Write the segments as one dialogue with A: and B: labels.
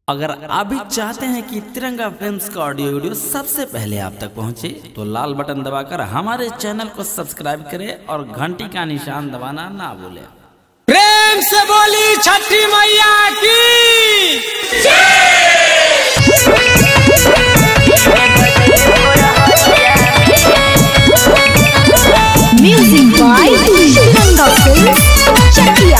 A: अगर आप भी चाहते हैं कि तिरंगा फिल्म्स का ऑडियो वीडियो सबसे पहले आप तक पहुंचे तो लाल बटन दबाकर हमारे चैनल को सब्सक्राइब करें और घंटी का निशान दबाना ना भूलें।
B: प्रेम से बोली छठी मैया की
C: music by Tiranga films Chakiya.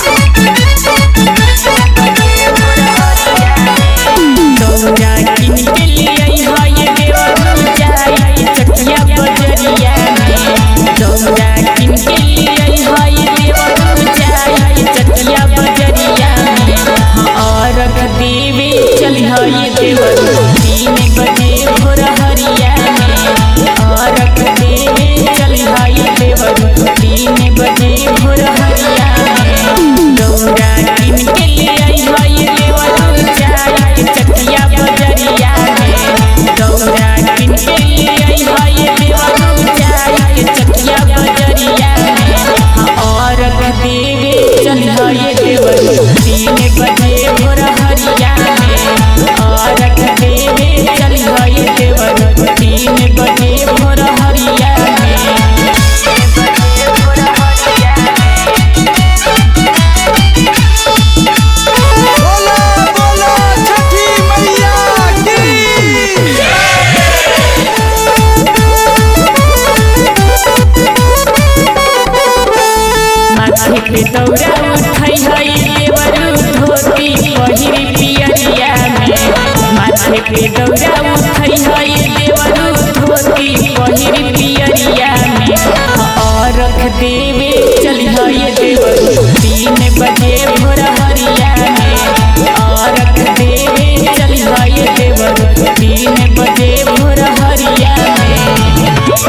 D: दौरा उठाई है देवरू धोती पहिरी पियरिया में। माथे पे दौरा उठाई है देवरू धोती पहिरी पियरिया में। और रख देवे चली है देवरू 3 बजे भोर हरिया में। और रख देवे चली है देवरू 3 बजे भोर हरिया में।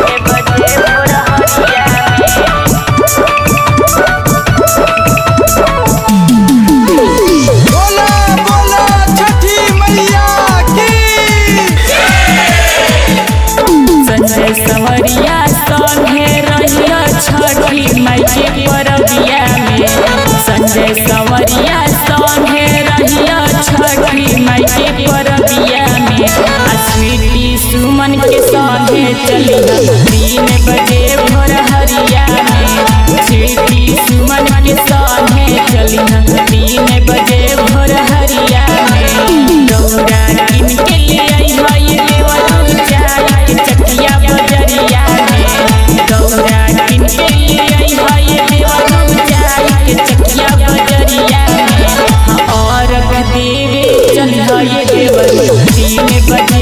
D: सवरिया संगे रहिया छठी माई के परबिया में। संजय सवरिया संगे रहिया छठी माई के परबिया में। स्वीटी सुमन के संगे चली 3 बजे भोर हरिया में। स्वीटी सुमन के संगे चली 3 बजे भोर हरिया में। दौरा किन के लिए आई है देवरू जाई चकिया बजरिया में। दौरा किन के लिए आई है देवरू जाई चकिया बजरिया में। और देवे चली है देवरू 3 बजे